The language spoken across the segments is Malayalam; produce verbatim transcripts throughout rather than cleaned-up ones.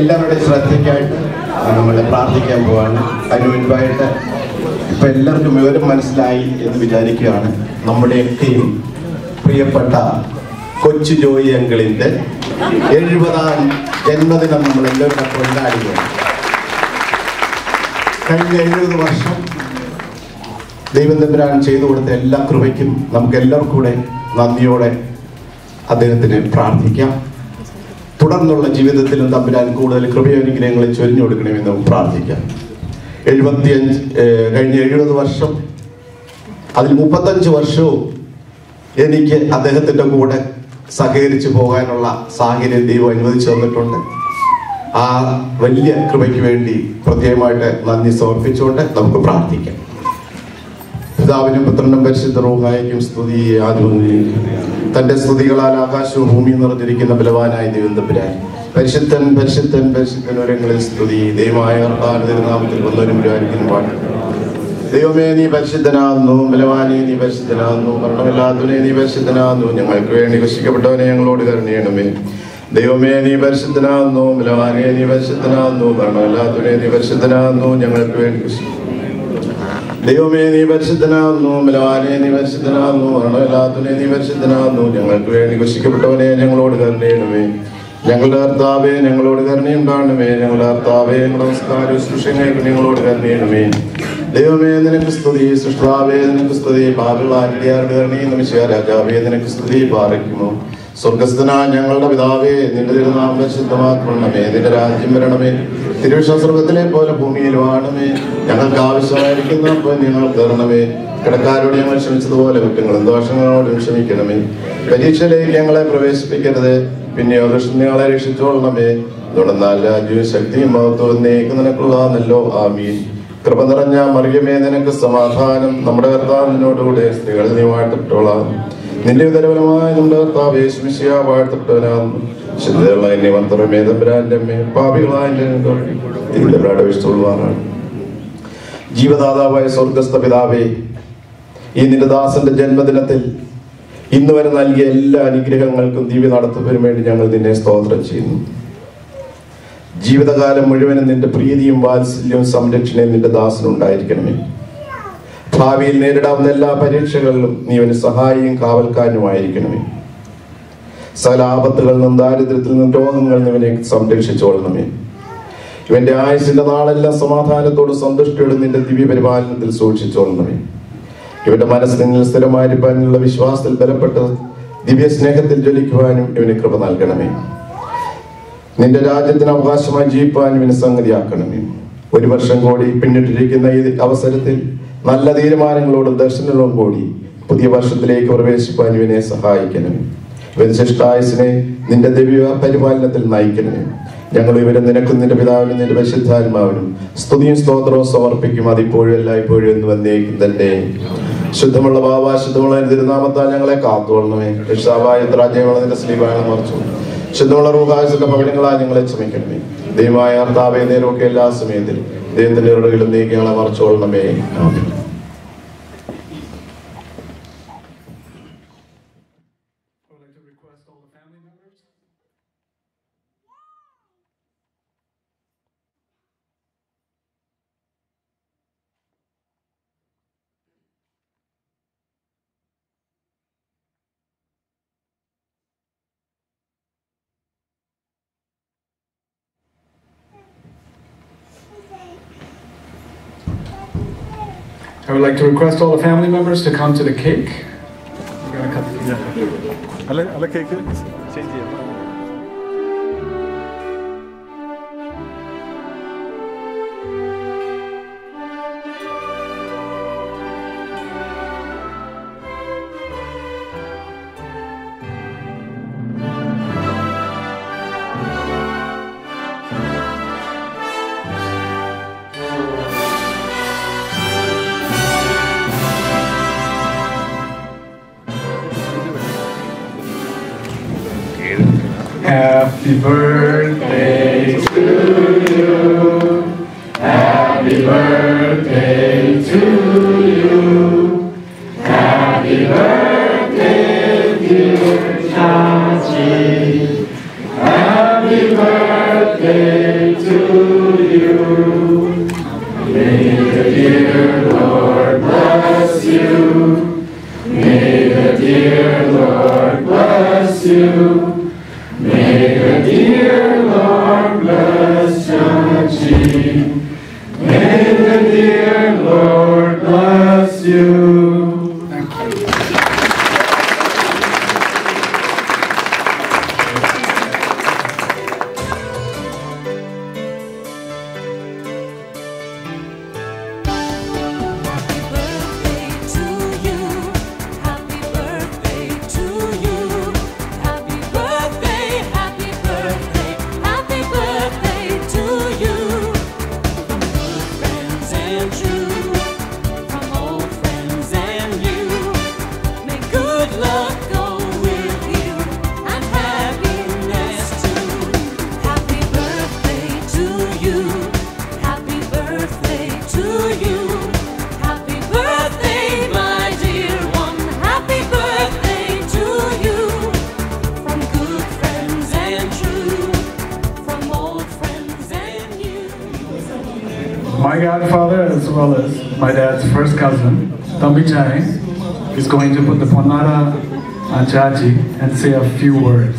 എല്ലാവരുടെയും ശ്രദ്ധയ്ക്കായിട്ട് നമ്മൾ പ്രാർത്ഥിക്കാൻ പോവാണ്. അതിന് മുൻപായിട്ട് ഇപ്പം എല്ലാവർക്കും വിവരം മനസ്സിലായി എന്ന് വിചാരിക്കുകയാണ്. നമ്മുടെയൊക്കെയും പ്രിയപ്പെട്ട കൊച്ചു ജോയി അങ്കിളിൻ്റെ എഴുപതാം ജന്മദിനം നമ്മൾ എല്ലാവരും കൊണ്ടാടുകയാണ്. കഴിഞ്ഞ എഴുപത് വർഷം ദൈവം തമ്പുരാൻ ചെയ്തു കൊടുത്ത എല്ലാ കൃപയ്ക്കും നമുക്ക് എല്ലാവർക്കും കൂടെ നന്ദിയോടെ അദ്ദേഹത്തിന് പ്രാർത്ഥിക്കാം. തുടർന്നുള്ള ജീവിതത്തിലും തമ്പുരാൻ കൂടുതൽ കൃപയാനുഗ്രഹങ്ങളെ ചൊരിഞ്ഞു കൊടുക്കണമെന്ന് നമുക്ക് പ്രാർത്ഥിക്കാം. എഴുപത്തിയഞ്ച് കഴിഞ്ഞ എഴുപത് വർഷം അതിൽ മുപ്പത്തഞ്ച് വർഷവും എനിക്ക് അദ്ദേഹത്തിൻ്റെ കൂടെ സഹകരിച്ചു പോകാനുള്ള സാഹചര്യം ദൈവം അനുവദിച്ചു തന്നിട്ടുണ്ട്. ആ വലിയ കൃപയ്ക്ക് വേണ്ടി പ്രത്യേകമായിട്ട് നന്ദി സമർപ്പിച്ചുകൊണ്ട് നമുക്ക് പ്രാർത്ഥിക്കാം. പിതാവിനും പുത്രനും പരിശുദ്ധ റൂഹായിക്കും സ്തുതി. ആദ്യം തന്റെ സ്തുതികളാൽ ആകാശവും ഭൂമിയും നിറഞ്ഞിരിക്കുന്ന ബലവാനായ ദൈവം തമ്പുരാൻ പരിശുദ്ധൻ പരിശുദ്ധൻ പരിശുദ്ധൻ ഒരങ്ങളിൽ സ്തുതി. ദൈവമായ തിരുനാമത്തിൽ വന്നവരും പുരാനിക്കും പാട്ട്. ദൈവമേ നീ പരിശുദ്ധനാകുന്നു, ബലവാനെ നീ പരിശുദ്ധനാകുന്നു, മരണമില്ലാത്തവനെ നീ പരിശുദ്ധനാകുന്നു, ഞങ്ങൾക്ക് വേണ്ടി രക്ഷിക്കപ്പെട്ടവനെ ഞങ്ങളോട് കരുണയണമേ. ദൈവമേ നീ പരിശുദ്ധനാകുന്നു, ബലവാനെ നീ പരിശുദ്ധനാകുന്നു, മരണമില്ലാത്തവനെ നീ പരിശുദ്ധനാകുന്നു, ഞങ്ങൾക്ക് വേണ്ടി ദൈവമേ നീ പരിശുദ്ധനാകുന്നു, ബലവാനെ നീ പരിശുദ്ധനാകുന്നു, മരണമില്ലാത്തവനെ നീ പരിശുദ്ധനാകുന്നു, ഞങ്ങൾക്ക് വേണ്ടി രക്ഷിക്കപ്പെട്ടവനെ ഞങ്ങളോട് കരുണയണമേ. ഞങ്ങളുടെ കർത്താവേ ഞങ്ങളോട് കരുണയുണ്ടാകണമേ. ഞങ്ങളുടെ കർത്താവേ നമസ്കാരം ശുശ്രൂഷകൾക്ക് ഞങ്ങളോട് കരുണയണമേ. ദൈവമേ നിനക്ക് സ്തുതി, സൃഷ്ടാവേ നിനക്ക് സ്തുതി, പാപികളാരുടെ കരുണയും നമിശിഹാ രാജാവേ നിനക്ക് സ്തുതി പാർക്കുമോ. സ്വർഗസ്ഥനായ ഞങ്ങളുടെ പിതാവേ നിന്റെ തിരുനാമം പരിശുദ്ധമാക്കണമേ. നിന്റെ രാജ്യം വരണമേ. തിരുവിഷ്ണ സ്വർഗത്തിലെ പോലെ ഭൂമിയിലും ആണമേ. ഞങ്ങൾക്ക് ആവശ്യമായിരിക്കുന്ന ഞങ്ങൾ തരണമേ. കിടക്കാരോട് ഞങ്ങൾ ക്ഷമിച്ചതുപോലെ കുറ്റങ്ങളും ദോഷങ്ങളോടും ക്ഷമിക്കണമേ. പരീക്ഷയിലേക്ക് ഞങ്ങളെ പ്രവേശിപ്പിക്കരുത്, പിന്നെയോ ദുഷ്ടങ്ങളെ രക്ഷിച്ചോളണമേ. തുടർന്നാൽ രാജ്യവും ശക്തിയും മഹത്വവും എന്നേക്കും നിനക്കുള്ളതാണല്ലോ. ആമീൻ. കൃപ നിറഞ്ഞ മറിയമേ നിനക്ക് സമാധാനം. നമ്മുടെ കർത്താവ് നിന്നോടുകൂടെ സ്ത്രീകൾ നീ വാഴ്ത്തപ്പെട്ടോളാം. നിന്റെ ഉദരഫലമായ നമ്മുടെ കർത്താവ് യേശു മിശിഹാ വാഴ്ത്തപ്പെട്ടവനാകുന്നു. ശുദ്ധമുള്ള എന്നെ മന്ത്രമേ തമ്പുരാന്റെ അമ്മേ പാപികളായ ഇതിന്റെ പ്രാടവിഷ്ടുവാനാണ്. ജീവദാതാവായ സ്വർഗസ്ഥ പിതാവേ, ഈ നിന്റെ ദാസന്റെ ജന്മദിനത്തിൽ ഇന്ന് വരെ നൽകിയ എല്ലാ അനുഗ്രഹങ്ങൾക്കും ദിവ്യ നടത്തിപ്പിനും വേണ്ടി ഞങ്ങൾ നിന്നെ സ്തോത്രം ചെയ്യുന്നു. ജീവിതകാലം മുഴുവനും നിന്റെ പ്രീതിയും വാത്സല്യവും സംരക്ഷണയും നിന്റെ ദാസനുണ്ടായിരിക്കണമേ. ഭാവിയിൽ നേരിടാവുന്ന എല്ലാ പരീക്ഷകളിലും നീ അവന് സഹായിയും കാവൽക്കാരനുമായിരിക്കണമേ. സകല ആപത്തുകളിൽ നിന്നും ദാരിദ്ര്യത്തിൽ നിന്നും രോഗങ്ങളിൽ നിന്ന് ഇവനെ സംരക്ഷിച്ചോളണമേ. ഇവന്റെ ആയുസിന്റെ നാളെല്ലാം സമാധാനത്തോടും സന്തുഷ്ടിയോടും നിന്റെ ദിവ്യ പരിപാലനത്തിൽ സൂക്ഷിച്ചോളണമേ. ഇവന്റെ മനസ്സ് നിന്നിൽ സ്ഥിരമായിരിക്കാനുള്ള വിശ്വാസത്തിൽ ബലപ്പെട്ട് ദിവ്യ സ്നേഹത്തിൽ ജ്വലിക്കുവാനും ഇവന് കൃപ നൽകണമേ. നിന്റെ രാജ്യത്തിന് അവകാശമായി ജീവിപ്പാനും ഇവന് സംഗതിയാക്കണമേ. ഒരു വർഷം കൂടി പിന്നിട്ടിരിക്കുന്ന ഈ അവസരത്തിൽ നല്ല തീരുമാനങ്ങളോടും ദർശനങ്ങളോടും കൂടി പുതിയ വർഷത്തിലേക്ക് പ്രവേശിപ്പാൻ ഇവനെ സഹായിക്കണമേ. ഇവന് ശിഷ്ടായുസിനെ നിന്റെ ദിവ്യ പരിപാലനത്തിൽ നയിക്കണമേ. ഞങ്ങൾ ഇവരെ നിനക്കും നിന്റെ പിതാവിനും നിന്റെ പരിശുദ്ധാത്മാവിനും സ്തുതിയും സ്തോത്രവും സമർപ്പിക്കും. അതിപ്പോഴും എല്ലായ്പ്പോഴും എന്ന് വന്നേക്കും തന്നെ. ശുദ്ധമുള്ള ബാബ, ശുദ്ധമുള്ള തിരുനാമത്താൽ ഞങ്ങളെ കാത്തോളണമേ. രക്ഷാവായ രാജ്യമുള്ള നിന്റെ സ്ലീബാങ്ങളെ മറിച്ചു ശുദ്ധമുള്ള റൂഹായസിന്റെ ഭവനങ്ങളായി ഞങ്ങളെ ക്ഷമിക്കണമേ. ദൈവമായ കർത്താവേ നേരമൊക്കെ എല്ലാ സമയത്തിലും ദൈവത്തിന്റെ ഇടകളിലും നീക്കി ഞങ്ങളെ മറിച്ചോളണമേ. I would like to request all the family members to come to the cake. We're going to cut the cake. Alle, alle cake. Change it. Happy birthday to you. Happy birthday to you. Happy birthday, dear Chachi. Happy birthday. May the dear Lord bless you. My godfather, as well as my dad's first cousin, Thambi Chai, is going to put the Ponnara on Chachi and say a few words.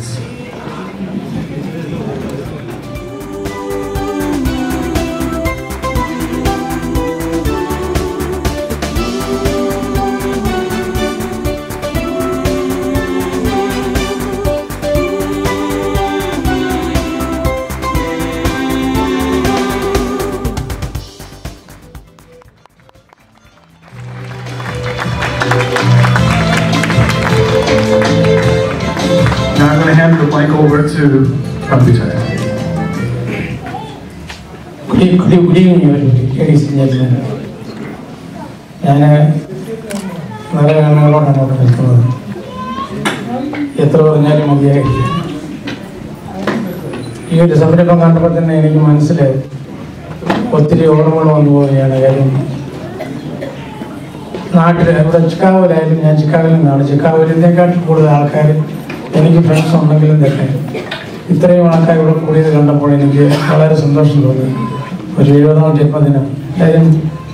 Now I'm going to hand the mic over to Thambi Chai. Good evening, ladies and gentlemen. ഞാൻ വളരെ നല്ലവണ്ണം അങ്ങോട്ട് നിൽക്കുന്നത് എത്ര പറഞ്ഞാലും മതിയായില്ല. ഈ ഒരു സംരംഭം കണ്ടപ്പോൾ തന്നെ എനിക്ക് മനസ്സിലായി ഒത്തിരി ഓർമ്മകൾ വന്നു പോവുകയാണ്. കാര്യം നാട്ടിൽ ഇവിടെ ചിക്കാഗോയിലായാലും ഞാൻ ചിക്കാഗോയിൽ നിന്നാണ്. ചിക്കാഗോയിൽ ഇതിനെക്കാട്ടിൽ കൂടുതൽ ആൾക്കാർ എനിക്ക് ഫ്രണ്ട്സ് ഉണ്ടെങ്കിലും തന്നെ ഇത്രയും ആൾക്കാർ ഇവിടെ കൂടിയത് കണ്ടപ്പോൾ എനിക്ക് വളരെ സന്തോഷം തോന്നി. ഒരു എഴുപതാം ജന്മദിനം കാര്യം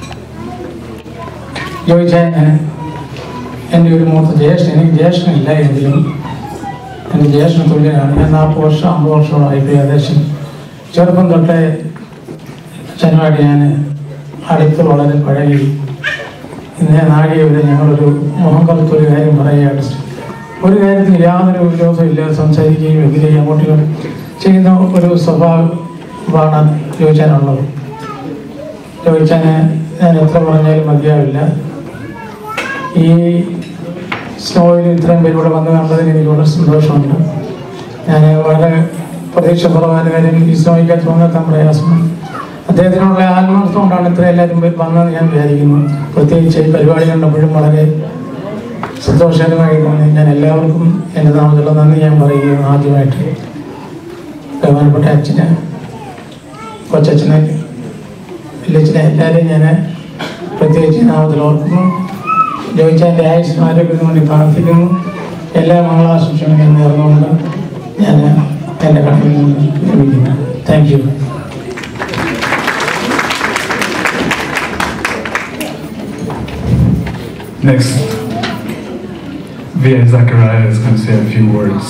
ചോദിച്ചാൽ എൻ്റെ ഒരു മൂത്ത ജ്യേഷ്ഠൻ, എനിക്ക് ജ്യേഷ്ഠനില്ല എങ്കിലും എൻ്റെ ജ്യേഷ്ഠൻ തുല്യനാണ്. ഞാൻ നാൽപ്പത് വർഷം അമ്പത് വർഷമായിട്ട് ഏകദേശം ചെറുപ്പം തൊട്ടേ അച്ഛനുമായിട്ട് ഞാൻ അടുത്ത് വളരെ പഴകി. ഇന്ന് നാഴിക വരെ ഞങ്ങളൊരു മുഖം കറുത്തൊരു കാര്യം പറയുകയാണ്. ഒരു കാര്യത്തിൽ യാതൊരു വിരോധവും ഇല്ലാതെ സംസാരിക്കുകയും എതിരെയും അങ്ങോട്ടും ചെയ്യുന്ന ഒരു സ്വഭാവമാണ് ചോദിച്ചാനുള്ളത്. ചോദിച്ചാൽ ഞാൻ എത്ര പറഞ്ഞാലും മതിയാവില്ല. ഈ സ്നോയിൽ ഇത്രയും പേര് ഇവിടെ വന്ന് കണ്ടതിന് എനിക്ക് വളരെ സന്തോഷമുണ്ട്. ഞാൻ വളരെ പ്രതീക്ഷ കുറവായ കാര്യം ഈ സ്നോയ്ക്കകത്ത് വന്നെത്താൻ പ്രയാസമാണ്. അദ്ദേഹത്തിനുള്ള ആത്മാർത്ഥം കൊണ്ടാണ് ഇത്ര എല്ലാവരും വന്നതെന്ന് ഞാൻ വിചാരിക്കുന്നു. പ്രത്യേകിച്ച് ഈ പരിപാടി കണ്ടപ്പോഴും വളരെ സന്തോഷകരമായി തോന്നി. ഞാൻ എല്ലാവർക്കും എൻ്റെ നാമത്തിലുള്ള നന്ദി ഞാൻ പറയുകയാണ്. ആദ്യമായിട്ട് ബഹുമാനപ്പെട്ട അച്ഛന്, കൊച്ചച്ഛനെ, വലിയച്ഛനെ എല്ലാവരെയും ഞാൻ പ്രത്യേകിച്ച് നാമത്തിൽ ഓർക്കുന്നു. ജോയിച്ചാൻ്റെ ആയുസ്സിനും ആരോഗ്യത്തിനു വേണ്ടി പ്രാർത്ഥിക്കുന്നു. എല്ലാ മംഗളാശംസകളും ഞാൻ നേർന്നുകൊണ്ട് ഞാൻ എൻ്റെ കടയിൽ നിന്ന് ലഭിക്കുന്നു. Thank you. Next, V A Zachariah is going to say a few words.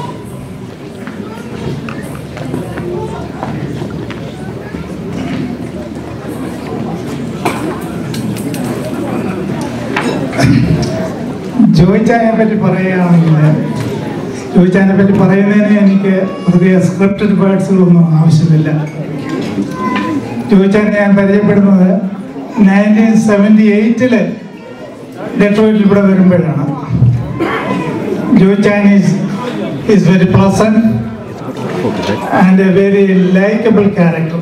ജോയിച്ചാനെ പറ്റി പറയുകയാണെങ്കിൽ ജോയിച്ചാനെ പറ്റി പറയുന്നതിന് എനിക്ക് പുതിയ സ്ക്രിപ്റ്റഡ് വേർഡ്സുകളൊന്നും ആവശ്യമില്ല. ജോയിച്ചാനെ ഞാൻ പരിചയപ്പെടുന്നത് നയൻറ്റീൻ സെവൻറ്റി എയ്റ്റില് ഡെട്രോയിറ്റിൽ ഇവിടെ വരുമ്പോഴാണ്. Joychan is is very pleasant and a very likeable character.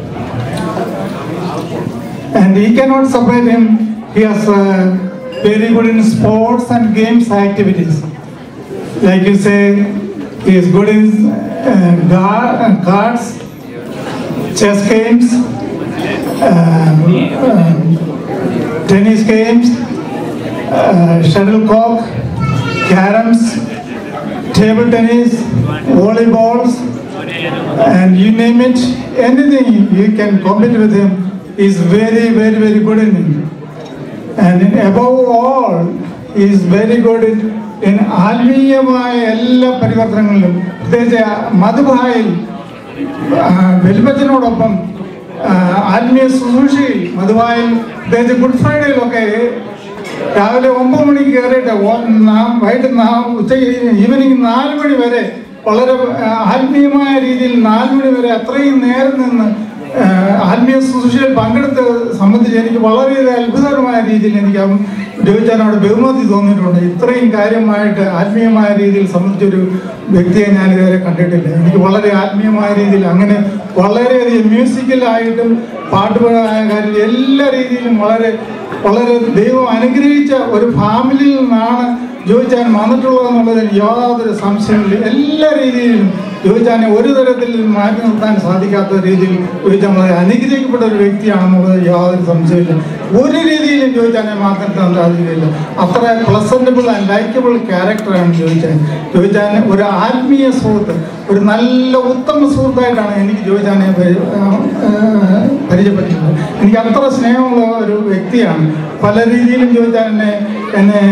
And he cannot separate him. He is uh, very good in sports and games activities. Like you say, he is good in uh, gar- uh, cards, chess games, uh, uh, tennis games, uh, shuttlecock, caroms, table tennis, volleyballs, and you name it, anything you can compete with him. Is very, very, very good in it. And in, above all, he is very good in, in ആത്മീയമായ എല്ലാ പരിവർത്തനങ്ങളിലും. പ്രത്യേകിച്ച് മധുബായിൽ വെൽവത്തിനോടൊപ്പം ആത്മീയ ശുശ്രൂഷയിൽ മധുവായിൽ പ്രത്യേകിച്ച് ഗുഡ് ഫ്രൈഡേയിലൊക്കെ രാവിലെ ഒമ്പത് മണിക്ക് കയറിയിട്ട് വൈകിട്ട് ഉച്ച ഈവനിങ് നാല് മണി വരെ വളരെ ആത്മീയമായ രീതിയിൽ നാല് മണി വരെ അത്രയും നേരം നിന്ന് ആത്മീയ ശുശ്രൂഷയിൽ പങ്കെടുത്ത് സംബന്ധിച്ച് എനിക്ക് വളരെയധികം അത്ഭുതകരമായ രീതിയിൽ എനിക്ക് ജോയിച്ചാനോട് ബഹുമതി തോന്നിയിട്ടുണ്ട്. ഇത്രയും കാര്യമായിട്ട് ആത്മീയമായ രീതിയിൽ സംബന്ധിച്ചൊരു വ്യക്തിയെ ഞാൻ ഇതുവരെ കണ്ടിട്ടില്ല. എനിക്ക് വളരെ ആത്മീയമായ രീതിയിൽ അങ്ങനെ വളരെയധികം മ്യൂസിക്കലായിട്ടും പാട്ടുപരമായ കാര്യത്തിൽ എല്ലാ രീതിയിലും വളരെ വളരെ ദൈവം അനുഗ്രഹിച്ച ഒരു ഫാമിലിയിൽ നിന്നാണ് ജോയിച്ചാൻ വന്നിട്ടുള്ളതെന്നുള്ളതിൽ യാതൊരു സംശയമില്ല. എല്ലാ രീതിയിലും ജോയിച്ചാനെ ഒരു തരത്തിൽ മാറ്റി നിർത്താൻ സാധിക്കാത്ത രീതിയിൽ ജോയിച്ചാൻ വളരെ അനുഗ്രഹിക്കപ്പെട്ട ഒരു വ്യക്തിയാണെന്നുള്ളത് യാതൊരു സംശയമില്ല. ഒരു രീതിയിലും ജോയിച്ചാനെ മാറ്റി നിർത്താൻ സാധിക്കില്ല. അത്ര പ്ലസന്റബിൾ ആൻഡ് ലൈക്കബിൾ ക്യാരക്ടറാണ് ജോയിച്ചാൻ. ജോയിച്ചാൻ ഒരു ആത്മീയ സുഹൃത്ത്, ഒരു നല്ല ഉത്തമ സുഹൃത്തായിട്ടാണ് എനിക്ക് ജോയിച്ചാനെ പരിചയപ്പെട്ടിട്ടുള്ളത്. എനിക്ക് അത്ര സ്നേഹമുള്ള ഒരു വ്യക്തിയാണ്. പല രീതിയിലും ജോയിച്ചാൻ എന്നെ എന്നെ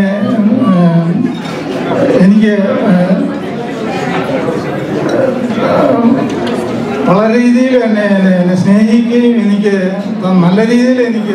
എനിക്ക് വളരെ രീതിയിൽ എന്നെ എന്നെ സ്നേഹിക്കുകയും എനിക്ക് നല്ല രീതിയിൽ എനിക്ക്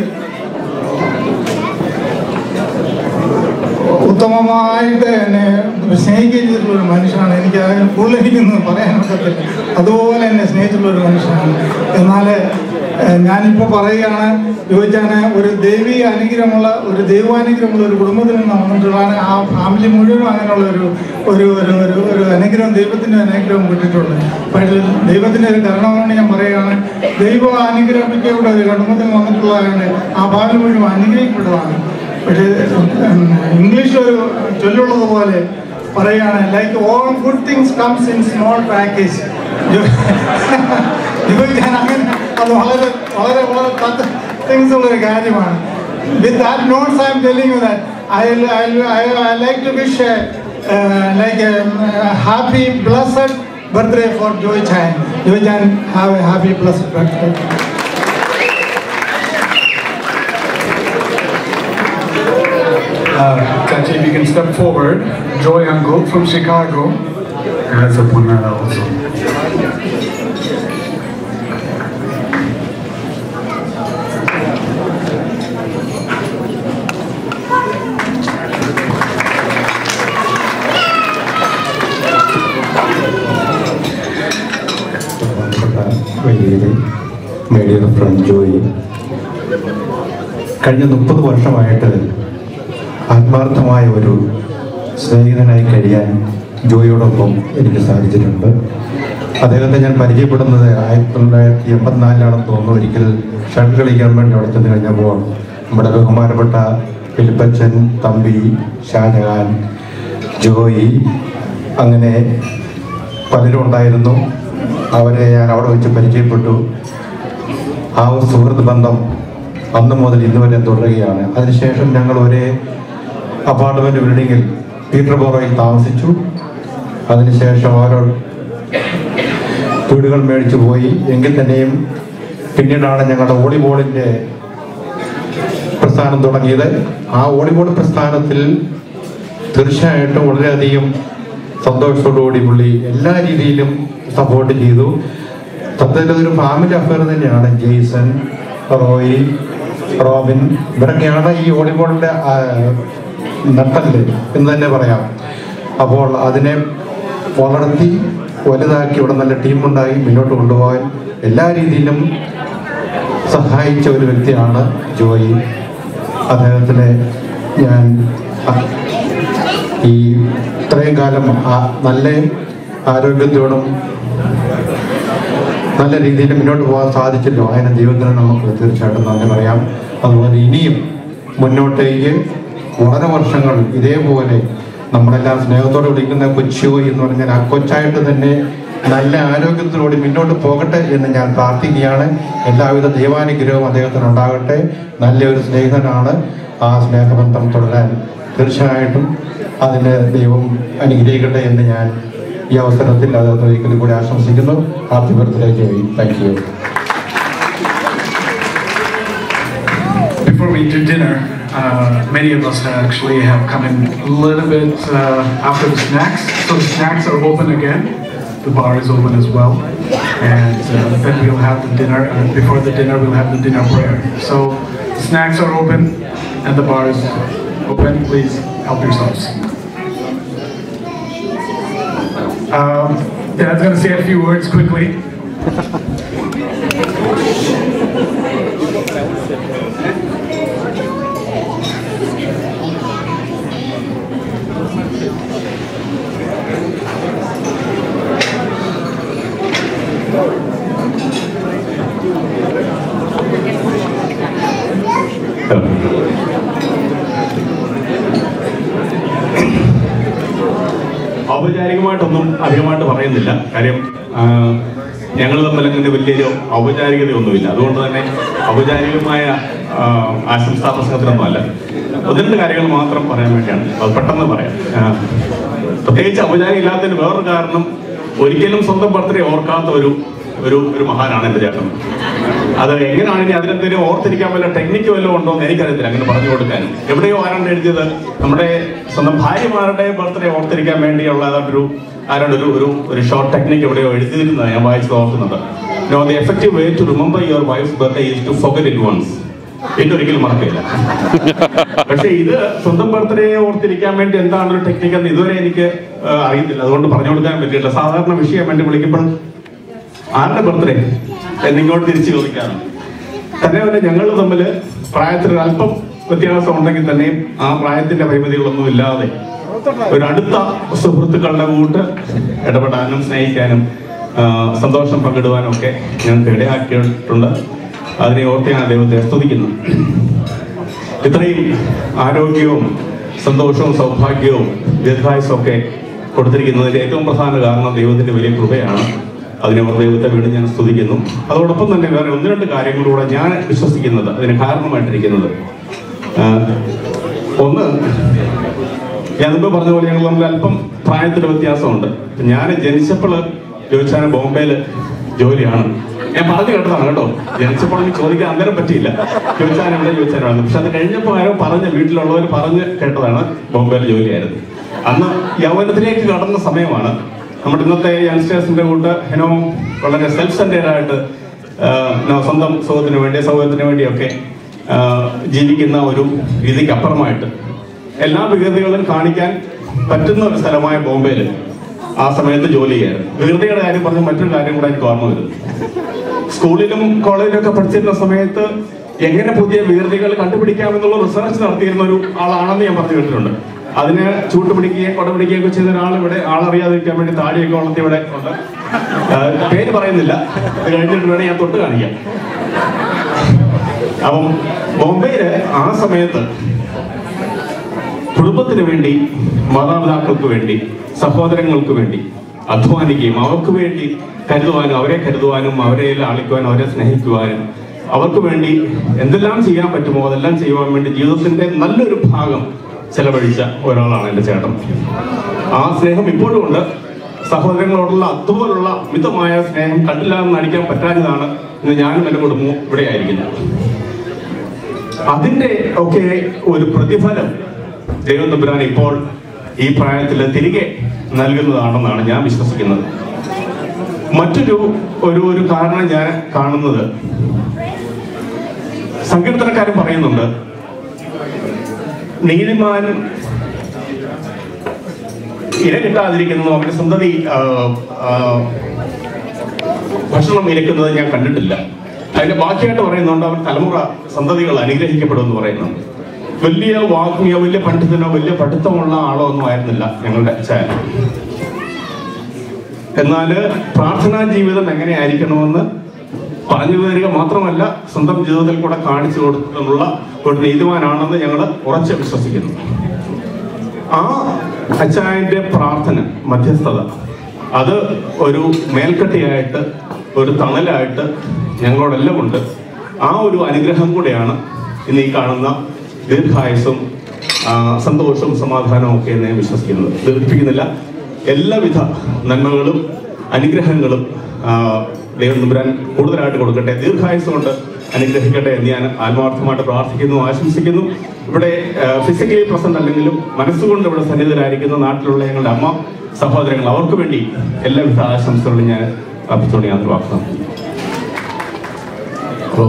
ഉത്തമമായിട്ട് എന്നെ സ്നേഹിക്കുകയും ചെയ്തിട്ടുള്ള ഒരു മനുഷ്യനാണ്. എനിക്ക് അതിന് കൂടുതൽ എനിക്കൊന്നും പറയാൻ പറ്റത്തില്ല. അതുപോലെ എന്നെ സ്നേഹിച്ചിട്ടുള്ള ഒരു മനുഷ്യനാണ്. എന്നാൽ ഞാനിപ്പോൾ പറയുകയാണ്, ജോയിച്ചാൻ ഒരു ദൈവീക അനുഗ്രഹമുള്ള ഒരു ദൈവാനുഗ്രഹമുള്ള ഒരു കുടുംബത്തിൽ നിന്ന് വന്നിട്ടുള്ളതാണ്. ആ ഫാമിലി മുഴുവനും അങ്ങനെയുള്ള ഒരു ഒരു ഒരു ഒരു ഒരു അനുഗ്രഹം, ദൈവത്തിൻ്റെ അനുഗ്രഹം കിട്ടിയിട്ടുള്ളത്. അപ്പോൾ ദൈവത്തിൻ്റെ ഒരു കരുണമാണ് ഞാൻ പറയുകയാണ്. ദൈവ അനുഗ്രഹിക്കപ്പെട്ട ഒരു കുടുംബത്തിൽ വന്നിട്ടുള്ളതാണ്. ആ ഫാമിലി മുഴുവൻ അനുഗ്രഹിക്കപ്പെട്ടതാണ്. പക്ഷേ ഇംഗ്ലീഷിൽ ഒരു ചൊല്ലുള്ളത് പോലെ പറയുകയാണ്, like all good things comes in small package. Joychan അങ്ങനെ അത് വളരെ വളരെ വളരെ തിങ്സ് ഉള്ളൊരു കാര്യമാണ്. With that notes, I am telling you that I I I, I like to wish a, uh, like a uh, happy blessed birthday for Joichan. Joichan, have a happy blessed birthday. Uh, Chachi, if you can step forward. Joy Uncle from Chicago has a Ponara also. My dear friend Joy, കഴിഞ്ഞ മുപ്പത് വർഷമായിട്ട് ആത്മാർത്ഥമായ ഒരു സ്നേഹിതനായി കഴിയാൻ ജോയിയോടൊപ്പം എനിക്ക് സാധിച്ചിട്ടുണ്ട്. അദ്ദേഹത്തെ ഞാൻ പരിചയപ്പെടുന്നത് ആയിരത്തി തൊള്ളായിരത്തി എൺപത്തിനാലിലാണെന്ന് തോന്നുന്നു. ഒരിക്കൽ ഷട്ടിൽ കളിക്കാൻ വേണ്ടി അവിടെ ചെന്ന് കഴിഞ്ഞപ്പോൾ നമ്മുടെ ബഹുമാനപ്പെട്ട ഫിലിപ്പച്ചൻ, തമ്പി, ഷാജഹാൻ, ജോയി, അങ്ങനെ പലരും ഉണ്ടായിരുന്നു. അവരെ ഞാൻ അവിടെ വെച്ച് പരിചയപ്പെട്ടു. ആ ഒരു സുഹൃത്ത് ബന്ധം അന്ന് മുതൽ ഇന്ന് വരെ തുടരുകയാണ്. അതിനുശേഷം ഞങ്ങൾ ഒരേ അപ്പാർട്ട്മെൻറ്റ് ബിൽഡിങ്ങിൽ പീറ്റർബോറോയിൽ താമസിച്ചു. അതിനുശേഷം ഓരോ വീടുകൾ മേടിച്ചു പോയി. എങ്കിൽ തന്നെയും പിന്നീടാണ് ഞങ്ങളുടെ വോളിബോളിൻ്റെ പ്രസ്ഥാനം തുടങ്ങിയത്. ആ വോളിബോൾ പ്രസ്ഥാനത്തിൽ തീർച്ചയായിട്ടും വളരെയധികം സന്തോഷത്തോടുകൂടി പുള്ളി എല്ലാ രീതിയിലും സപ്പോർട്ട് ചെയ്തു. സത്യത്തിൽ ഒരു ഫാമിലി അഫയർ തന്നെയാണ്. ജെയ്സൺ, റോയി, റോബിൻ, ഇവരൊക്കെയാണ് ഈ വോളിബോളിൻ്റെ നട്ടല് എന്ന് തന്നെ പറയാം. അപ്പോൾ അതിനെ വളർത്തി വലുതാക്കി ഇവിടെ നല്ല ടീമുണ്ടായി മുന്നോട്ട് കൊണ്ടുപോകാൻ എല്ലാ രീതിയിലും സഹായിച്ച ഒരു വ്യക്തിയാണ് ജോയി. അദ്ദേഹത്തിന് ഞാൻ ഈ ഇത്രയും കാലം നല്ല ആരോഗ്യത്തോടും നല്ല രീതിയിൽ മുന്നോട്ട് പോകാൻ സാധിച്ചല്ലോ. അതിന് ദൈവത്തിന് നമുക്ക് തീർച്ചയായിട്ടും നന്ദി പറയാം. അതുപോലെ ഇനിയും മുന്നോട്ടേക്ക് വളരെ വർഷങ്ങൾ ഇതേപോലെ നമ്മളെല്ലാം സ്നേഹത്തോടെ വിളിക്കുന്ന കൊച്ചുപോയി എന്ന് പറഞ്ഞാൽ ആ കൊച്ചായിട്ട് തന്നെ നല്ല ആരോഗ്യത്തിലൂടെ മുന്നോട്ട് പോകട്ടെ എന്ന് ഞാൻ പ്രാർത്ഥിക്കുകയാണ്. എല്ലാവിധ ദൈവാനുഗ്രഹവും അദ്ദേഹത്തിന് ഉണ്ടാകട്ടെ. നല്ലൊരു സ്നേഹിതനാണ്. ആ സ്നേഹബന്ധം തുടരാൻ തീർച്ചയായിട്ടും അതിന് ദൈവം അനുഗ്രഹിക്കട്ടെ എന്ന് ഞാൻ ഈ അവസരത്തിൽ അദ്ദേഹത്തെ ഒരിക്കലും കൂടി ആശംസിക്കുന്നു. Happy birthday Joy. Thank you. Before we do dinner, uh, many of us actually have come in a little bit uh, after the snacks. So the snacks are open again. The bar is open as well. and uh, then we'll have the dinner, and before the dinner we'll have the dinner prayer. So snacks are open and the bar is open. Please help yourselves. Um, Dad's going to say a few words quickly. ഔപചാരികമായിട്ടൊന്നും അധികമായിട്ട് പറയുന്നില്ല. കാര്യം ഞങ്ങൾ തമ്മിൽ അങ്ങനെ വലിയൊരു ഔപചാരികതയൊന്നുമില്ല. അതുകൊണ്ട് തന്നെ ഔപചാരികമായ ആശംസാ പ്രസംഗത്തിനൊന്നും അല്ല. ഒന്ന് രണ്ട് കാര്യങ്ങൾ മാത്രം പറയാൻ വേണ്ടിയാണ്. അത് പെട്ടെന്ന് പറയാം. പ്രത്യേകിച്ച് ഔപചാരിക ഇല്ലാത്തതിന് വേറൊരു കാരണം, ഒരിക്കലും സ്വന്തം ബർത്ത്ഡേ ഓർക്കാത്ത ഒരു ഒരു ഒരു മഹാനാണ് എൻ്റെ ചേട്ടൻ. അത് എങ്ങനെയാണ് ഇനി അതിനെന്തെങ്കിലും ഓർത്തിരിക്കാൻ വല്ല ടെക്നിക്ക് വല്ലതും ഉണ്ടോ എന്ന് എനിക്കറിയത്തില്ല അങ്ങനെ പറഞ്ഞു കൊടുക്കാനും. എവിടെയോ ആരാണ്ട് എഴുതിയത് നമ്മുടെ സ്വന്തം ഭാര്യമാരുടെ ബർത്ത്ഡേ ഓർത്തിരിക്കാൻ വേണ്ടിയുള്ള ഒരു ആരാണ്ട് ഒരു ഒരു ഒരു ഷോർട്ട് ടെക്നിക്ക് എവിടെയോ എഴുതിയിരുന്നത് ഞാൻ വായിച്ചത് ഓർക്കുന്നുണ്ട്. No the effective way to remember your wife's birthday is to forget it once. ഇതൊരിക്കലും മറക്കില്ല. പക്ഷെ ഇത് സ്വന്തം ബർത്ത്ഡേ ഓർത്തിരിക്കാൻ വേണ്ടി എന്താണ് ഒരു ടെക്നിക്ക് എന്ന് ഇതുവരെ എനിക്ക് അറിയത്തില്ല. അതുകൊണ്ട് പറഞ്ഞു കൊടുക്കാൻ പറ്റില്ല. സാധാരണ വിഷയം വേണ്ടി വിളിക്കുമ്പോൾ ആരുടെ ബർത്ത്ഡേ എന്നിങ്ങോട്ട് തിരിച്ചു ചോദിക്കാറുണ്ട്. തന്നെ തന്നെ ഞങ്ങൾ തമ്മിൽ പ്രായത്തിൽ അല്പം വ്യത്യാസം ഉണ്ടെങ്കിൽ തന്നെയും ആ പ്രായത്തിന്റെ പരിമിതികളൊന്നും ഇല്ലാതെ ഒരു അടുത്ത സുഹൃത്തുക്കളുടെ കൂട്ട് ഇടപെടാനും സ്നേഹിക്കാനും സന്തോഷം പങ്കിടുവാനും ഒക്കെ ഞങ്ങൾക്ക് ഇടയാക്കിയിട്ടുണ്ട്. അതിനെ ഓർത്ത് ഞാൻ ദൈവത്തെ സ്തുതിക്കുന്നു. ഇത്രയും ആരോഗ്യവും സന്തോഷവും സൗഭാഗ്യവും ദീർഘായുസ്സും ഒക്കെ കൊടുത്തിരിക്കുന്നതിന്റെ ഏറ്റവും പ്രധാന കാരണം ദൈവത്തിന്റെ വലിയ കൃപയാണ്. അതിനെ ദൈവത്തെ വീണ്ടും ഞാൻ സ്തുതിക്കുന്നു. അതോടൊപ്പം തന്നെ വേറെ ഒന്ന് രണ്ട് കാര്യങ്ങളിലൂടെ ഞാൻ വിശ്വസിക്കുന്നത് അതിന് കാരണമായിട്ടിരിക്കുന്നത്, ഒന്ന് ഞാൻ മുമ്പ് പറഞ്ഞ പോലെ ഞങ്ങൾ തമ്മിൽ അല്പം പ്രായത്തിന്റെ വ്യത്യാസമുണ്ട്. ഞാൻ ജനിച്ചപ്പോൾ ചോദിച്ചാൽ ബോംബെയിൽ ജോലിയാണ്. ഞാൻ പറഞ്ഞു കേട്ടതാണ് കേട്ടോ. ജനിച്ചപ്പോൾ എനിക്ക് ചോദിക്കാൻ അന്നേരം പറ്റിയില്ല. ചോദിച്ചാൽ എവിടെ ചോദിച്ചാലാണ്. പക്ഷെ അത് കഴിഞ്ഞപ്പോൾ ആരോ പറഞ്ഞ് വീട്ടിലുള്ളവർ പറഞ്ഞ് കേട്ടതാണ് ബോംബെയിൽ ജോലിയായിരുന്നു. അന്ന് യൗവനത്തിലേക്ക് കടന്ന സമയമാണ്. നമ്മുടെ ഇന്നത്തെ യങ്സ്റ്റേഴ്സിന്റെ കൂട്ട് ഏനോ വളരെ സെൽഫ് സെന്റേഡ് ആയിട്ട് സ്വന്തം സുഖത്തിന് വേണ്ടി സൗകര്യത്തിന് വേണ്ടിയൊക്കെ ജീവിക്കുന്ന ഒരു രീതിക്ക് അപ്പുറമായിട്ട് എല്ലാ വികൃതികളും കാണിക്കാൻ പറ്റുന്ന ഒരു സ്ഥലമായ ബോംബെയിൽ ആ സമയത്ത് ജോലി ചെയ്യാറ്. വികൃതിയുടെ കാര്യം പറഞ്ഞ മറ്റൊരു കാര്യം കൂടെ എനിക്ക് ഓർമ്മ വരുന്നു. സ്കൂളിലും കോളേജിലും ഒക്കെ പഠിച്ചിരുന്ന സമയത്ത് എങ്ങനെ പുതിയ വികൃതികൾ കണ്ടുപിടിക്കാമെന്നുള്ള റിസർച്ച് നടത്തിയിരുന്ന ഒരു ആളാണെന്ന് ഞാൻ പറഞ്ഞു കേട്ടിട്ടുണ്ട്. അതിന് ചൂട്ടുപിടിക്കുകയും കൊട പിടിക്കുകയൊക്കെ ചെയ്ത ഒരാൾ ഇവിടെ ആളറിയാതിരിക്കാൻ വേണ്ടി താടിയൊക്കെ വളർത്തി ഇവിടെ ഉണ്ട്. പേര് പറയുന്നില്ല, അത് കഴിഞ്ഞിട്ട് വേണേ ഞാൻ തൊട്ട് കാണിക്കാം. അപ്പം ബോംബെയില് ആ സമയത്ത് കുടുംബത്തിന് വേണ്ടി, മാതാപിതാക്കൾക്ക് വേണ്ടി, സഹോദരങ്ങൾക്ക് വേണ്ടി അധ്വാനിക്കുകയും അവർക്ക് വേണ്ടി കരുതുവാനും അവരെ കരുതുവാനും അവരെ ലാളിക്കുവാനും അവരെ സ്നേഹിക്കുവാനും അവർക്ക് വേണ്ടി എന്തെല്ലാം ചെയ്യാൻ പറ്റുമോ അതെല്ലാം ചെയ്യുവാൻ വേണ്ടി ജീവിതത്തിന്റെ നല്ലൊരു ഭാഗം ചെലവഴിച്ച ഒരാളാണ് എൻ്റെ ചേട്ടൻ. ആ സ്നേഹം ഇപ്പോഴും ഉണ്ട്. സഹോദരങ്ങളോടുള്ള അതുപോലുള്ള മിതമായ സ്നേഹം കണ്ടില്ല എന്ന് നടിക്കാൻ പറ്റാഞ്ഞതാണ് ഇന്ന് ഞാനും എൻ്റെ കുടുംബവും ഇവിടെ ആയിരിക്കുന്നത്. അതിൻ്റെ ഒക്കെ ഒരു പ്രതിഫലം ദൈവം തമ്പുരാൻ ഇപ്പോൾ ഈ പ്രായത്തിൽ തിരികെ നൽകുന്നതാണെന്നാണ് ഞാൻ വിശ്വസിക്കുന്നത്. മറ്റൊരു ഒരു ഒരു കാരണം ഞാൻ കാണുന്നത്, സങ്കീർത്തനക്കാരൻ പറയുന്നുണ്ട്, നീതിമാൻ ഇര കിട്ടാതിരിക്കുന്നു, അവന്റെ സന്തതി ഭക്ഷണം ഇരക്കുന്നത് ഞാൻ കണ്ടിട്ടില്ല. അതിന്റെ ബാക്കിയായിട്ട് പറയുന്നുണ്ട് അവൻ തലമുറ സന്തതികൾ അനുഗ്രഹിക്കപ്പെടുമെന്ന് പറയുന്നുണ്ട്. വലിയ വാഗ്മിയോ വലിയ പണ്ഡിതനോ വലിയ പഠിത്തമുള്ള ആളോ ഒന്നും ആയിരുന്നില്ല ഞങ്ങളുടെ അച്ഛൻ. എന്നാല് പ്രാർത്ഥനാ ജീവിതം എങ്ങനെയായിരിക്കണമെന്ന് പറഞ്ഞു തരിക മാത്രമല്ല സ്വന്തം ജീവിതത്തിൽ കൂടെ കാണിച്ചു കൊടുത്തിട്ടുള്ള ഒരു നീതിമാനാണെന്ന് ഞങ്ങൾ ഉറച്ച് വിശ്വസിക്കുന്നു. ആ അച്ചായന്റെ പ്രാർത്ഥന, മധ്യസ്ഥത, അത് ഒരു മേൽക്കട്ടിയായിട്ട് ഒരു തണലായിട്ട് ഞങ്ങളോടെല്ലാം ഉണ്ട്. ആ ഒരു അനുഗ്രഹം കൂടെയാണ് ഇന്ന് ഈ കാണുന്ന ദീർഘായുസ്സും സന്തോഷവും സമാധാനവും ഒക്കെ എന്ന് ഞാൻ വിശ്വസിക്കുന്നത്. ദീർഘിപ്പിക്കുന്നില്ല. എല്ലാവിധ നന്മകളും അനുഗ്രഹങ്ങളും ദൈവം തമ്പുരാൻ കൂടുതലായിട്ട് കൊടുക്കട്ടെ, ദീർഘായുസ് കൊണ്ട് അനുഗ്രഹിക്കട്ടെ എന്ന് ഞാൻ ആത്മാർത്ഥമായിട്ട് പ്രാർത്ഥിക്കുന്നു, ആശംസിക്കുന്നു. ഇവിടെ ഫിസിക്കലി പ്രസന്റ് അല്ലെങ്കിലും മനസ്സുകൊണ്ട് ഇവിടെ സന്നിധരായിരിക്കുന്ന നാട്ടിലുള്ള ഞങ്ങളുടെ അമ്മ സഹോദരങ്ങൾ, അവർക്ക് വേണ്ടി എല്ലാവിധ ആശംസകളും ഞാൻ അഭിത്തോട് ഞാൻ വാക്കണം. ഹലോ,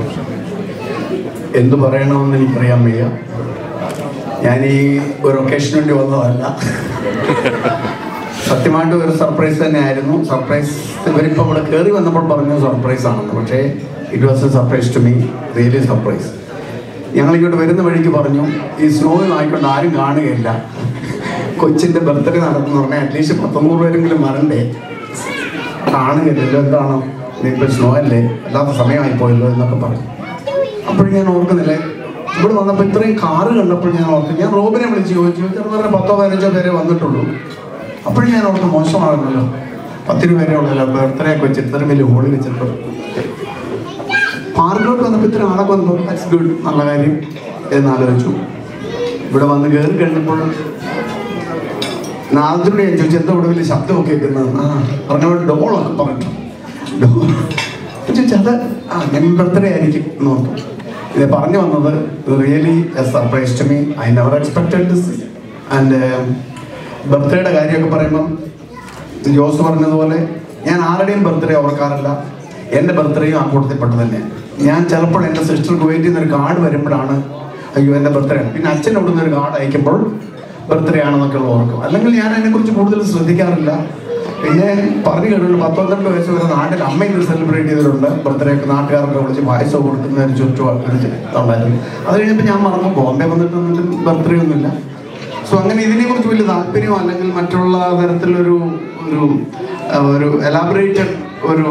എന്തു പറയണമെന്ന് എനിക്കറിയാൻ വയ്യ. ഞാൻ ഈ ഒരു ഒക്കേഷന് വേണ്ടി വന്നതല്ല. സത്യമായിട്ട് ഒരു സർപ്രൈസ് തന്നെയായിരുന്നു. സർപ്രൈസ് ഇവരിപ്പോൾ ഇവിടെ കയറി വന്നപ്പോൾ പറഞ്ഞു സർപ്രൈസ് ആണെന്ന്. പക്ഷേ it was a surprise to me, really surprise. ഞങ്ങളിങ്ങോട്ട് വരുന്ന വഴിക്ക് പറഞ്ഞു ഈ സ്നോയിൽ ആയിക്കൊണ്ട് ആരും കാണുകയില്ല, കൊച്ചിൻ്റെ ബർത്ത്ഡേ നടത്തുന്ന പറഞ്ഞാൽ അറ്റ്ലീസ്റ്റ് പത്തൊന്നൂറ് പേരെങ്കിലും വരണ്ടേ, കാണുകയില്ലല്ലോ, എന്താണ് ഇപ്പോൾ സ്നോ അല്ലേ, അല്ലാത്ത സമയമായി പോയല്ലോ എന്നൊക്കെ പറഞ്ഞു. അപ്പോഴും ഞാൻ ഓർക്കുന്നില്ല, ഇവിടെ വന്നപ്പോൾ ഇത്രയും കാറ് കണ്ടപ്പോൾ ഞാൻ ഓർത്തു. ഞാൻ റോബിനെ വിളിച്ച് ചോദിച്ചു, ചോദിച്ചാൽ പറഞ്ഞാൽ പത്തോ പതിനഞ്ചോ പേരെ വന്നിട്ടുള്ളൂ. അപ്പോഴും ഞാൻ ഓർത്ത് മോശമാകുന്നല്ലോ, പത്തിരു പേരെ ഉള്ളല്ലോ ബർത്ത്ഡേ ഒക്കെ വെച്ചിട്ട് ഇത്രയും വലിയ ഹോളി വെച്ചിട്ട്. പാർക്കിലോട്ട് വന്നപ്പോൾ ഇത്ര ആളൊക്കെ വന്നപ്പോൾ ദാറ്റ്സ് ഗുഡ്, നല്ല കാര്യം എന്നാലോചിച്ചു. ഇവിടെ വന്ന് കയറി കഴിഞ്ഞപ്പോൾ നാളത്തിലൂടെ ഞാൻ ചോദിച്ചു എന്താ ഇവിടെ വലിയ ശബ്ദമൊക്കെ കേൾക്കുന്നത്. ആ പറഞ്ഞോട് ഡോളൊക്കെ പറഞ്ഞു. ഡോൾ ചോദിച്ചു അത് ആ ഞാൻ ബർത്ത്ഡേ ആയിരിക്കും എന്ന് ഓർത്തു. ഇത് പറഞ്ഞു വന്നത് really a surprise to me. I never expected this. And ബർത്ത്ഡേയുടെ കാര്യമൊക്കെ പറയുമ്പം ജോസ് പറഞ്ഞതുപോലെ ഞാൻ ആരുടെയും ബർത്ത്ഡേ ഓർക്കാറില്ല. എൻ്റെ ബർത്ത്ഡേയും ആ കൂട്ടത്തിൽപ്പെട്ടത് തന്നെ. ഞാൻ ചിലപ്പോൾ എൻ്റെ സിസ്റ്റർ കുവൈറ്റിൽ നിന്നൊരു കാർഡ് വരുമ്പോഴാണ് അയ്യോ എൻ്റെ ബർത്ത്ഡേ ആണ്. പിന്നെ അച്ഛൻ അവിടെ നിന്നൊരു കാർഡ് അയക്കുമ്പോൾ ബർത്ത്ഡേ ആണെന്നൊക്കെ ഓർക്കും. അല്ലെങ്കിൽ ഞാൻ അതിനെക്കുറിച്ച് കൂടുതൽ ശ്രദ്ധിക്കാറില്ല. പിന്നെ പറഞ്ഞു കേട്ടിട്ടുണ്ട് പത്തൊമ്പത് വയസ്സ് വരെ നാട്ടിൽ അമ്മയും സെലിബ്രേറ്റ് ചെയ്തിട്ടുണ്ട്. ബർത്ത്ഡേ ഒക്കെ നാട്ടുകാരൊക്കെ വിളിച്ച് പായസം കൊടുക്കുന്നതിന് ചുറ്റുണ്ടായിരുന്നു. അത് കഴിഞ്ഞപ്പോൾ ഞാൻ മറന്നു, ബോംബെ വന്നിട്ട് വന്നിട്ട് ബർത്ത്ഡേ ഒന്നുമില്ല. സോ അങ്ങനെ ഇതിനെക്കുറിച്ച് വലിയ താല്പര്യമോ അല്ലെങ്കിൽ മറ്റുള്ള തരത്തിലൊരു ഒരു ഒരു എലാബറേറ്റഡ് ഒരു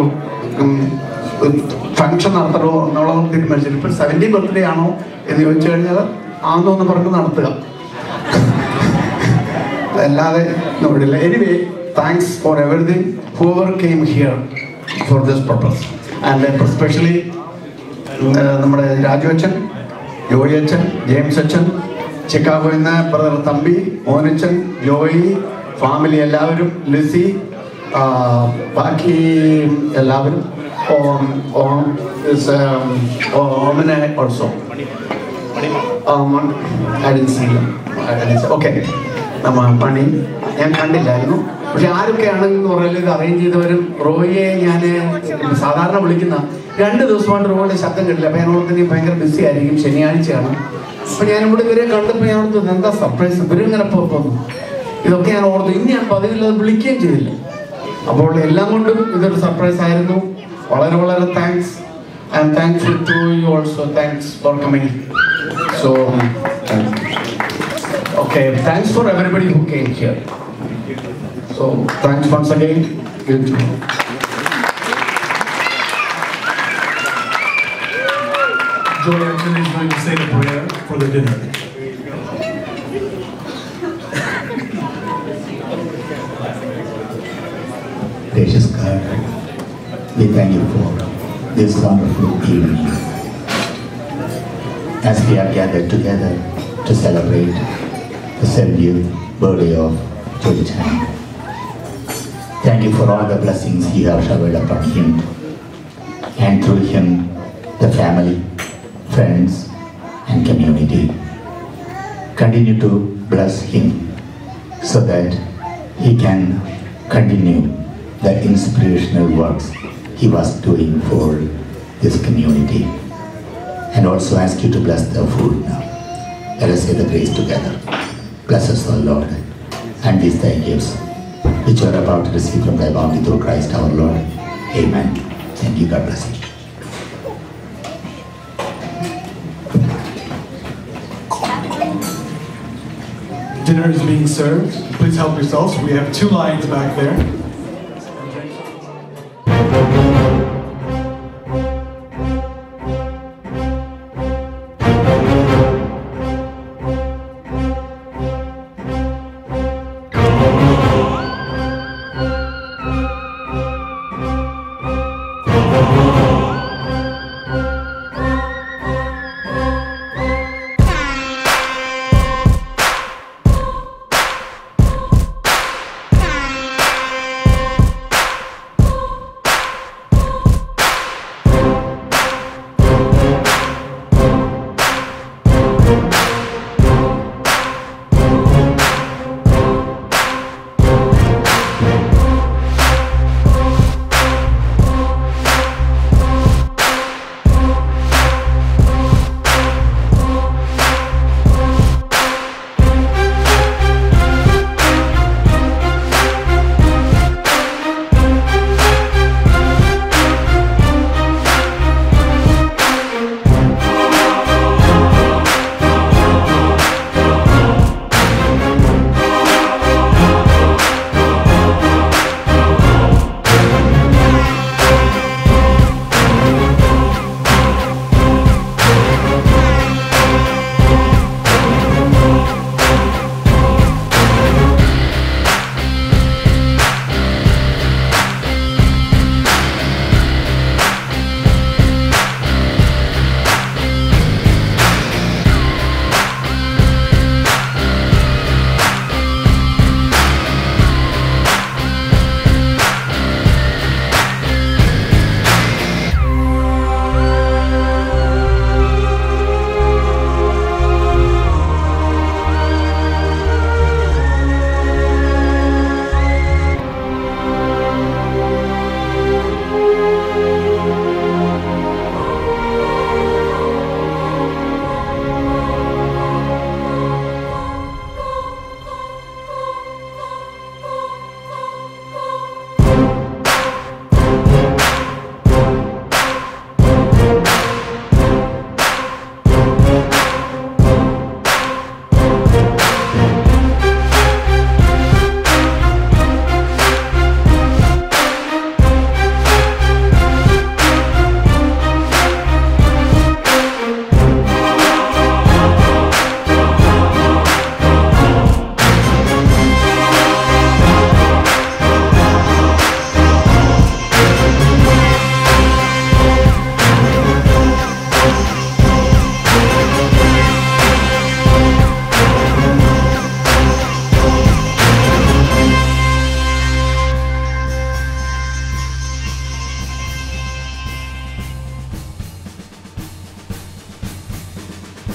ഫങ്ഷൻ നടത്തണോ എന്നുള്ളത് തീരുമാനിച്ചു. ഇപ്പം സെവൻറ്റി ബർത്ത്ഡേ ആണോ എന്ന് ചോദിച്ചു കഴിഞ്ഞാൽ ആണെന്നോ എന്ന് പറഞ്ഞ് നടത്തുക, അല്ലാതെ നോടില്ല. Anyway, thanks for everything whoever came here for this purpose. And especially നമ്മുടെ രാജു അച്ഛൻ, ജോയി അച്ഛൻ, ജെയിംസ് അച്ഛൻ, ചിക്കാഗോയിൽ നിന്ന് brother Thampi, Monachan, Joy, family എല്ലാവരും, ലിസി, ബാക്കി എല്ലാവരും, ഓമന ഓൾസോ ഓക്കെ. നമ്മ പണി ഞാൻ കണ്ടില്ലായിരുന്നു. പക്ഷെ ആരൊക്കെയാണെന്ന് പറയുന്നത് ഇത് അറേഞ്ച് ചെയ്തവരും റോയിയെ ഞാൻ സാധാരണ വിളിക്കുന്ന രണ്ട് ദിവസമായിട്ട് റോയുടെ ശബ്ദം കേട്ടില്ല. അപ്പം ഞാൻ ഓർത്ത് ഭയങ്കര ബിസി ആയിരിക്കും, ശനിയാഴ്ചയാണ്. അപ്പം ഞാനിവിടെ ഇവരെ കണ്ടപ്പോൾ ഞാൻ ഓർത്ത് എന്താ സർപ്രൈസ്, ഇവരിങ്ങനെ പോന്നു. ഇതൊക്കെ ഞാൻ ഓർത്തു. ഇനി ഞാൻ പതിവില്ലാതെ വിളിക്കുകയും ചെയ്തില്ല. അപ്പോൾ എല്ലാം കൊണ്ടും ഇതൊരു സർപ്രൈസ് ആയിരുന്നു. വളരെ വളരെ thanks. I'm thankful to you also. Thanks for coming. So okay, thanks for everybody who came here. So thanks once again. Joy actually is going to say the prayer for the dinner. Gracious God, we thank you for this wonderful evening. As we are gathered together to celebrate the seventieth birthday of Joy Chang. Thank you for all the blessings you have showered upon him, and through him, the family, friends, and community. Continue to bless him so that he can continue the inspirational works he was doing for this community. And also ask you to bless the food now. Let us say the grace together. Bless us, O Lord, and these thy gifts, which you are about to receive from thy bounty through Christ our Lord. Amen. Thank you. God bless you. Dinner is being served. Please help yourselves. We have two lines back there.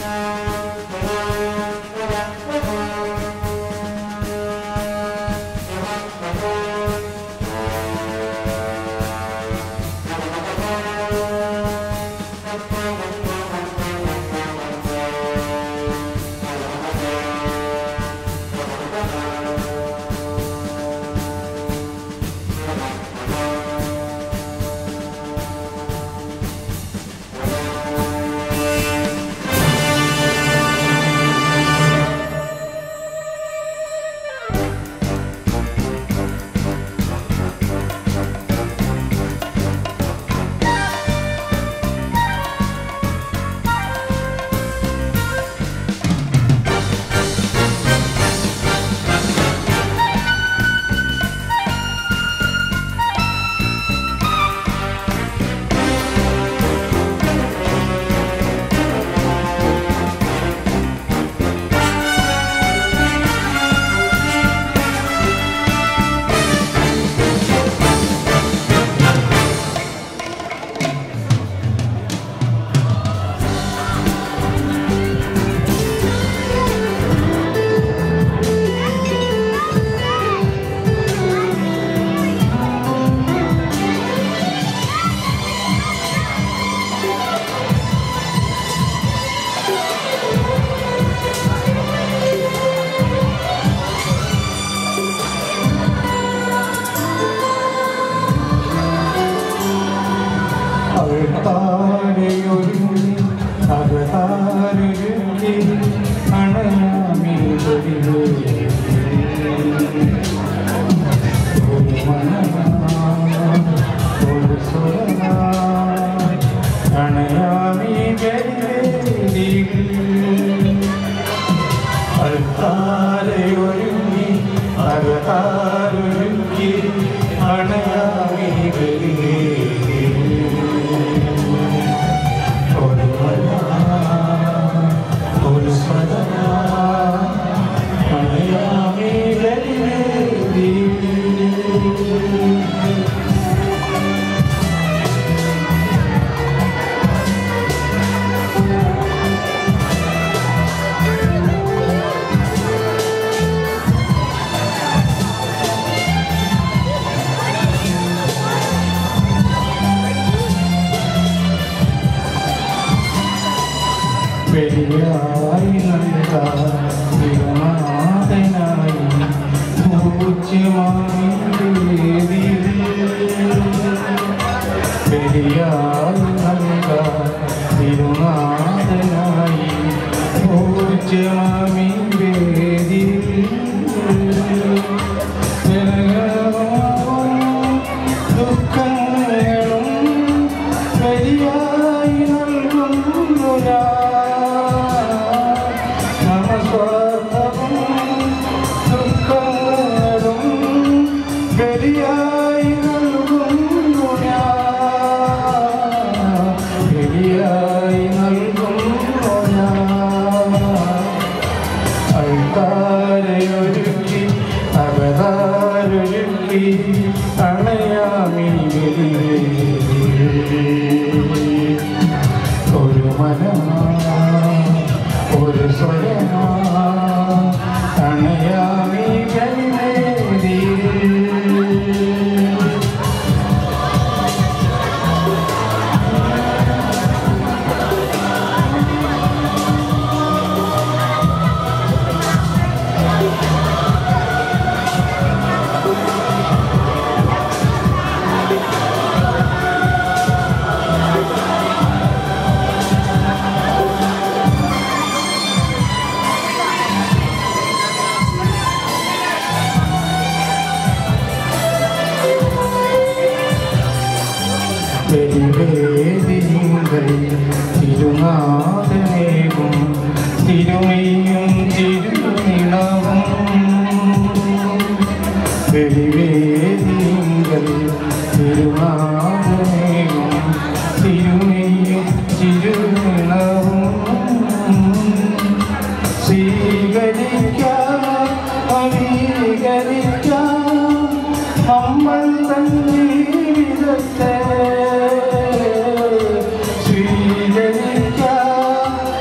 I'm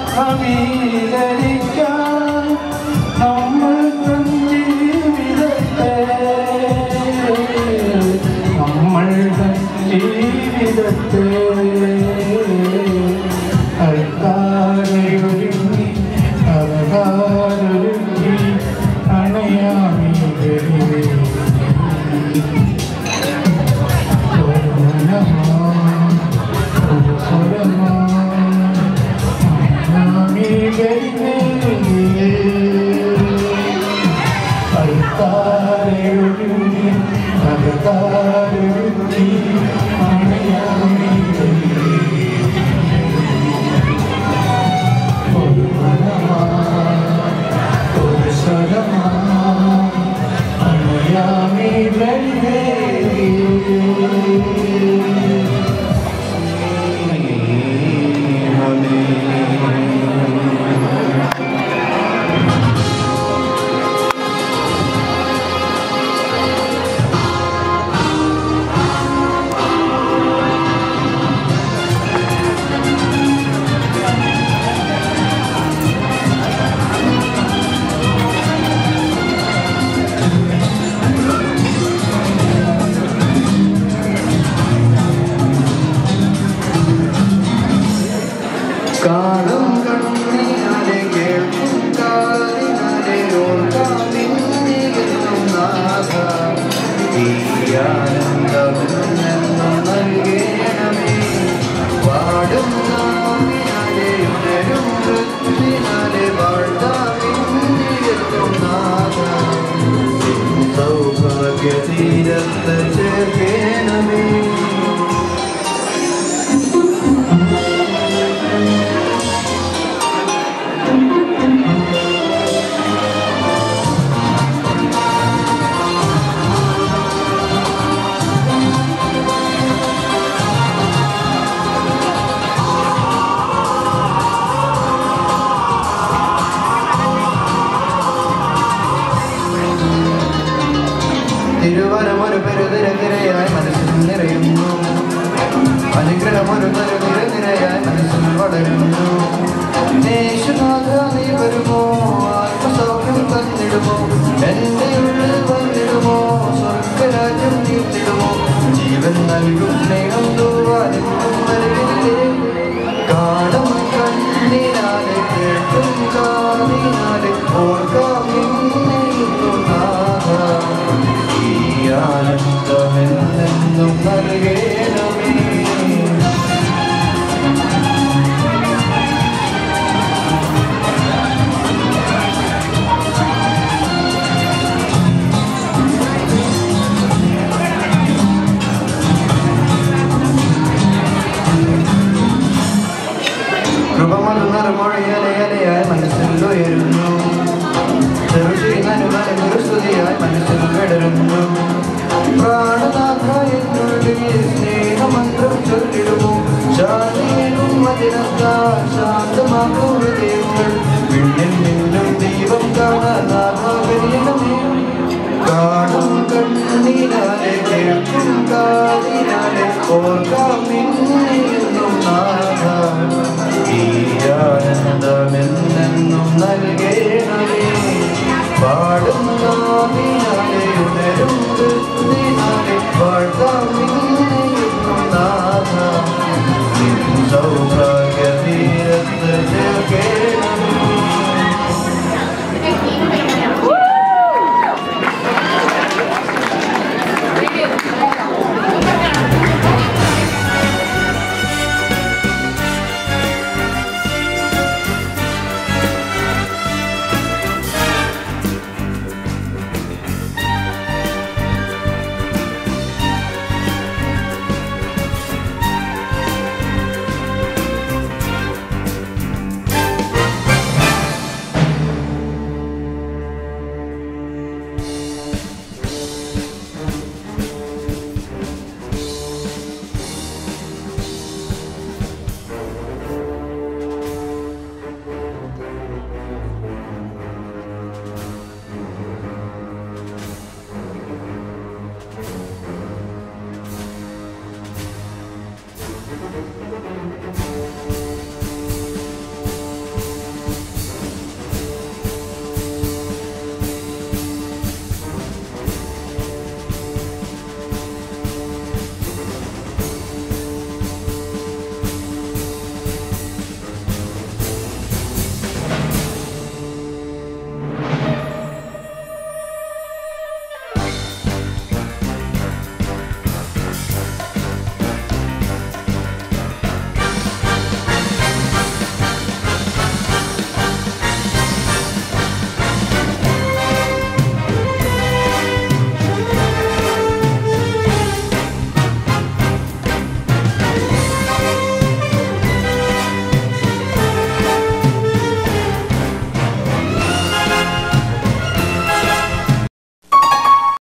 സ്വീകരിക്കാൻ നമ്മൾ ജീവിതത്തെ നമ്മൾ ജീവിതത്തെ അൾത്താരയൊരുങ്ങി അലങ്കാരൊരുങ്ങി അണയാമി അൾത്താരയൊരുങ്ങി അലങ്കാരൊരുങ്ങി അണയാമി കാണും കണ്ണിനാലെ കേൾക്കും കാതിനാലെ ഓർക്കാം നിന്നിരുന്നും നാഥ ഈ ആനന്ദമെന്നും നൽകേണമേ പാടും നാവിനാലെ ഉണരും വൃത്തിനാലെ വാഴ്ത്താം നിന്നിരുന്നും നാഥ സൗഭാഗ്യ തീരത്ത് ചേർക്കേണമേ തിരുവനമൊരു പെരുതിരനിരയായി മനസ്സിൽ നിറയുന്നു അനുഗ്രഹമൊരു തരുനിരനിരയായി മനസ്സിൽ വളരുന്നു യേശുനാഥ നീ വരുമോ ആത്മസൗഖ്യം തന്നിടുമോ എന്റെ ഉള്ളിൽ വന്നിടുമോ സ്വർഗരാജ്യം നീട്ടിടുമോ ജീവൻ നൽകും സ്നേഹം തൂവാനെന്നും നൽകില്ലേ കാണും കണ്ണിനാലെ കേൾക്കും കാതിനാലെ ഓർക്കാം നിന്നെയും നാഥ ആനന്ദമെന്നും നൽകേണമേ കൃപമതു നറുമൊഴിയലയലയായി മനസ്സിൽ ഉയരുന്നു ചെറുചീനനുസ്തുതിയായി മനസ്സിൽ വിടരുന്നു പ്രാണനാഥ എന്നുള്ളിൽ സ്നേഹമന്ത്രം ചൊല്ലിടുമോ ശാന്തിയും വചനത്താൽ ശാന്തമാക്കും ഹൃദയങ്ങൾ വിണ്ണിൽ നിന്നും ദീപം കാണാനാഥകരിയമേ കാണും കണ്ണിനാലെ കേൾക്കും കാതിനാലെ ഓർക്കാം നിന്നെന്നും നാഥ ഈ ആനന്ദമെന്നും നൽകേ